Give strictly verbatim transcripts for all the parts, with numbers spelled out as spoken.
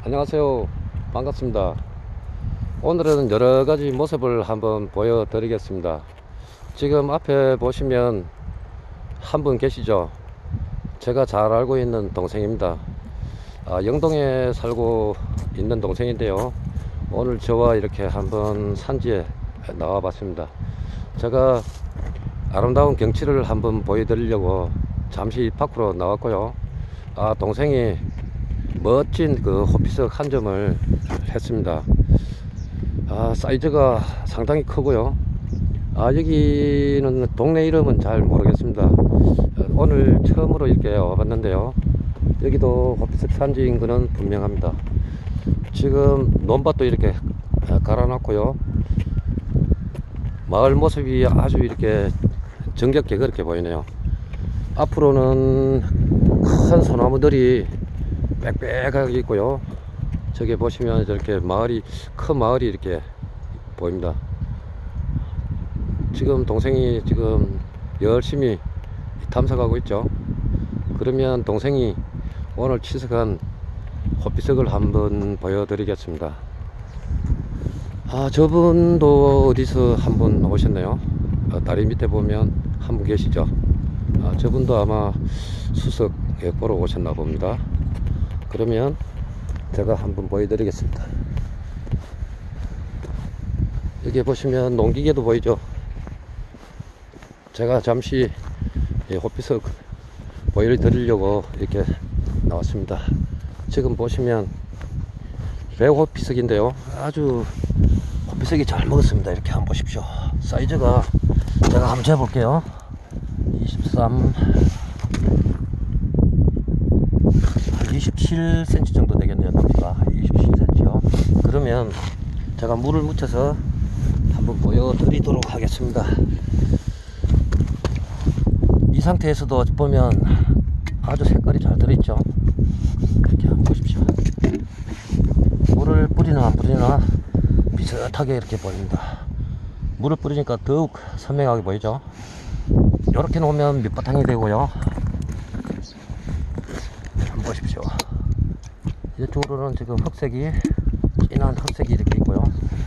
안녕하세요. 반갑습니다. 오늘은 여러가지 모습을 한번 보여드리겠습니다. 지금 앞에 보시면 한 분 계시죠? 제가 잘 알고 있는 동생입니다. 아, 영동에 살고 있는 동생인데요, 오늘 저와 이렇게 한번 산지에 나와 봤습니다. 제가 아름다운 경치를 한번 보여드리려고 잠시 밖으로 나왔고요. 아, 동생이 멋진 그 호피석 한 점을 했습니다. 아, 사이즈가 상당히 크고요. 아, 여기는 동네 이름은 잘 모르겠습니다. 오늘 처음으로 이렇게 와봤는데요, 여기도 호피석 산지인 것은 분명합니다. 지금 논밭도 이렇게 갈아놨고요, 마을 모습이 아주 이렇게 정겹게 그렇게 보이네요. 앞으로는 큰 소나무들이 빽빽하게 있고요, 저기 보시면 이렇게 마을이, 큰 마을이 이렇게 보입니다. 지금 동생이 지금 열심히 탐색하고 있죠. 그러면 동생이 오늘 치석한 호피석을 한번 보여드리겠습니다. 아, 저분도 어디서 한분 오셨네요. 아, 다리 밑에 보면 한 분 계시죠. 아, 저분도 아마 수석 보러 오셨나 봅니다. 그러면 제가 한번 보여드리겠습니다. 여기 보시면 농기계도 보이죠. 제가 잠시 호피석 보여드리려고 이렇게 나왔습니다. 지금 보시면 백호피석인데요, 아주 호피석이 잘 먹었습니다. 이렇게 한번 보십시오. 사이즈가 제가 한번 재볼게요. 이십삼, 이십칠 센티미터 정도 되겠네요. 높이가 이십칠 센티미터요 그러면 제가 물을 묻혀서 한번 보여드리도록 하겠습니다. 이 상태에서도 보면 아주 색깔이 잘 들어있죠. 이렇게 한번 보십시오. 물을 뿌리나 안 뿌리나 비슷하게 이렇게 보입니다. 물을 뿌리니까 더욱 선명하게 보이죠. 이렇게 놓으면 밑바탕이 되고요. 한번 보십시오. 이쪽으로는 지금 흑색이, 진한 흑색이 이렇게 있고요.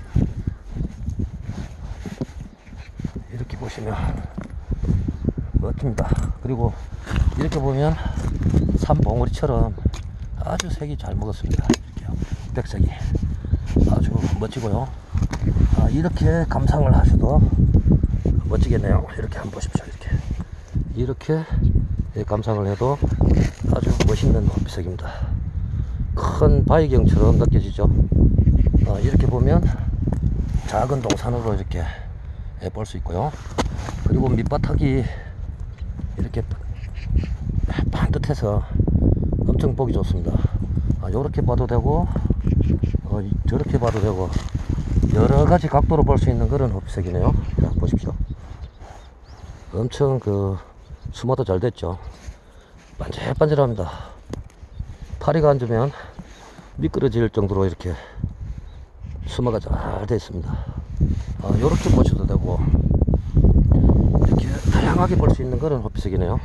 이렇게 보시면 멋집니다. 그리고 이렇게 보면 산봉우리처럼 아주 색이 잘 먹었습니다. 이렇게요. 백색이 아주 멋지고요. 아, 이렇게 감상을 하셔도 멋지겠네요. 이렇게 한번 보십시오. 이렇게 이렇게 감상을 해도 아주 멋있는 호피석입니다. 큰 바위경처럼 느껴지죠. 아, 이렇게 보면 작은 동산으로 이렇게 볼 수 있고요. 그리고 밑바닥이 이렇게 반듯해서 엄청 보기 좋습니다. 아, 요렇게 봐도 되고 어, 저렇게 봐도 되고 여러가지 각도로 볼 수 있는 그런 호피석이네요. 자, 보십시오. 엄청 그 수마도 잘 됐죠. 반질반질합니다. 파리가 앉으면 미끄러질 정도로 이렇게 수마가 잘 되어 있습니다. 아, 요렇게 보셔도 되고 이렇게 다양하게 볼 수 있는 그런 호피석이네요.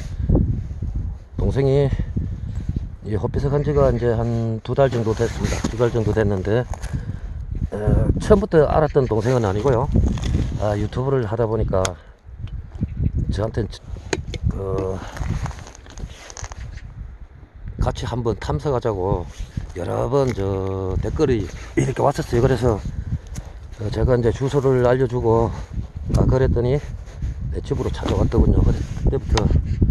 동생이 이 호피석 한 지가 이제 한 두 달 정도 됐습니다. 두 달 정도 됐는데 어, 처음부터 알았던 동생은 아니고요. 아, 유튜브를 하다 보니까 저한테 그 같이 한번 탐색하자고 여러 번 저 댓글이 이렇게 왔었어요. 그래서 제가 이제 주소를 알려주고 아, 그랬더니 내 집으로 찾아왔더군요. 그때부터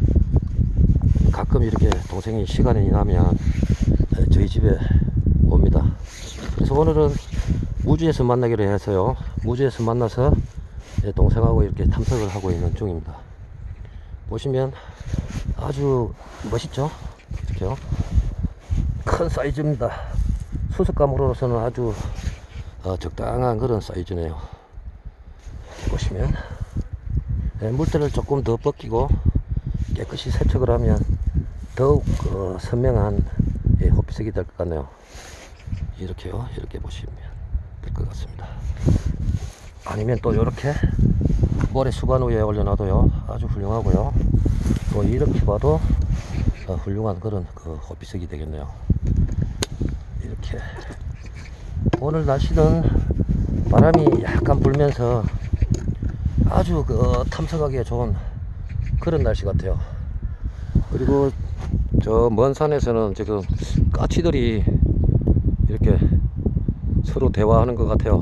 가끔 이렇게 동생이 시간이 나면 저희 집에 옵니다. 그래서 오늘은 무주에서 만나기로 해서요, 무주에서 만나서 동생하고 이렇게 탐색을 하고 있는 중입니다. 보시면 아주 멋있죠. 이렇게요. 큰 사이즈입니다. 수색감으로서는 아주 어, 적당한 그런 사이즈네요. 보시면 네, 물때를 조금 더 벗기고 깨끗이 세척을 하면 더욱 어, 선명한 예, 호피석이 될 것 같네요. 이렇게요. 이렇게 보시면 될 것 같습니다. 아니면 또 이렇게 모래 수반 위에 올려놔도요 아주 훌륭하고요. 또 이렇게 봐도 어, 훌륭한 그런 그 호피석이 되겠네요. 이렇게 오늘 날씨는 바람이 약간 불면서 아주 그 탐색하기에 좋은 그런 날씨 같아요. 그리고 저 먼 산에서는 지금 까치들이 이렇게 서로 대화하는 것 같아요.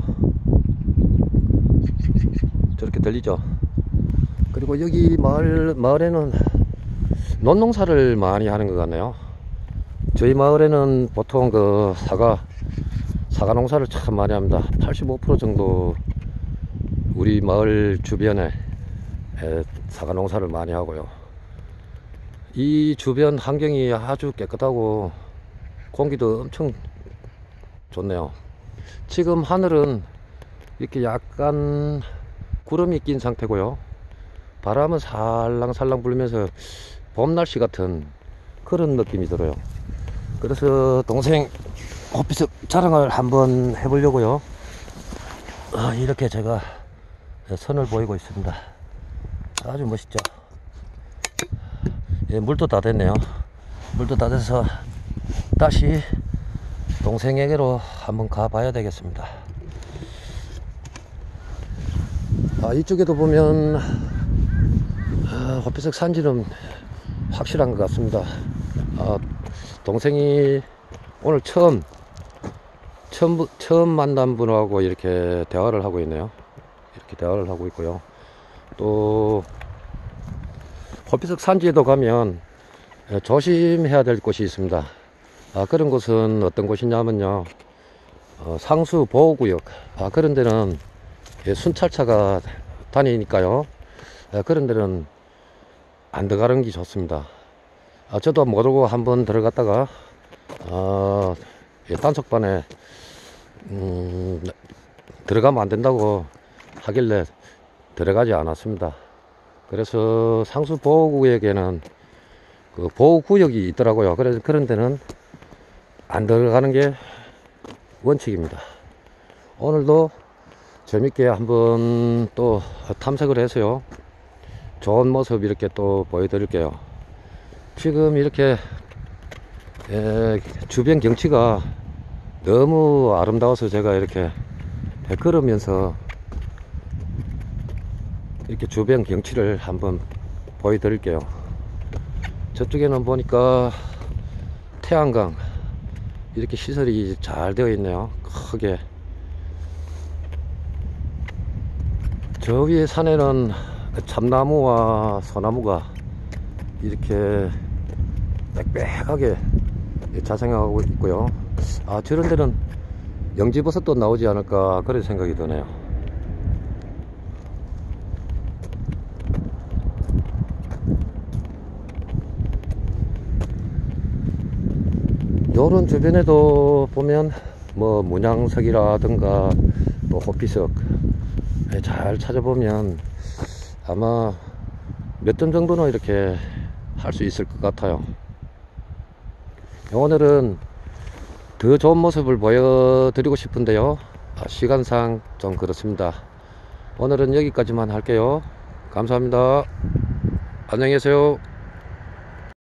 저렇게 들리죠? 그리고 여기 마을, 마을에는 논농사를 많이 하는 것 같네요. 저희 마을에는 보통 그 사과, 사과 농사를 참 많이 합니다. 팔십오 퍼센트 정도 우리 마을 주변에 사과 농사를 많이 하고요. 이 주변 환경이 아주 깨끗하고 공기도 엄청 좋네요. 지금 하늘은 이렇게 약간 구름이 낀 상태고요. 바람은 살랑살랑 불면서 봄 날씨 같은 그런 느낌이 들어요. 그래서 동생 호피석 자랑을 한번 해보려고요. 아, 이렇게 제가 선을 보이고 있습니다. 아주 멋있죠. 예, 물도 다 됐네요. 물도 다 돼서 다시 동생에게로 한번 가봐야 되겠습니다. 아, 이쪽에도 보면 아, 호피석 산지는 확실한 것 같습니다. 아, 동생이 오늘 처음 처음 처음 만난 분하고 이렇게 대화를 하고 있네요. 이렇게 대화를 하고 있고요. 또 호피석 산지에도 가면 조심해야 될 곳이 있습니다. 아, 그런 곳은 어떤 곳이냐면요, 어, 상수 보호구역. 아, 그런 데는 순찰차가 다니니까요. 아, 그런 데는 안 들어가는 게 좋습니다. 아, 저도 모르고 한번 들어갔다가 어, 단속반에 음, 들어가면 안 된다고 하길래 들어가지 않았습니다. 그래서 상수 보호구역에는 그 보호구역이 있더라고요. 그래서 그런 데는 안 들어가는 게 원칙입니다. 오늘도 재밌게 한번 또 탐색을 해서요, 좋은 모습 이렇게 또 보여드릴게요. 지금 이렇게 에, 주변 경치가 너무 아름다워서 제가 이렇게 걸으면서 이렇게 주변 경치를 한번 보여드릴게요. 저쪽에는 보니까 태양광 이렇게 시설이 잘 되어 있네요. 크게. 저 위에 산에는 참나무와 소나무가 이렇게 빽빽하게 자생하고 있고요. 아, 저런 데는 영지버섯도 나오지 않을까 그런 생각이 드네요. 요런 주변에도 보면 뭐 문양석이라든가 또 호피석 잘 찾아보면 아마 몇 점 정도는 이렇게 할 수 있을 것 같아요. 오늘은 더 좋은 모습을 보여드리고 싶은데요, 시간상 좀 그렇습니다. 오늘은 여기까지만 할게요. 감사합니다. 안녕히 계세요.